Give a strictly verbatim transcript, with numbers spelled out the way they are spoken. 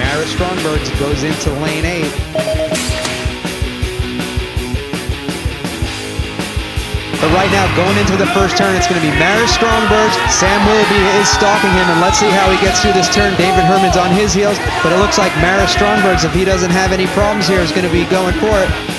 Strombergs goes into lane eight. But right now, going into the first turn, it's going to be Strombergs. Sam Willoughby is stalking him, and let's see how he gets through this turn. David Herman's on his heels, but it looks like Strombergs, if he doesn't have any problems here, is going to be going for it.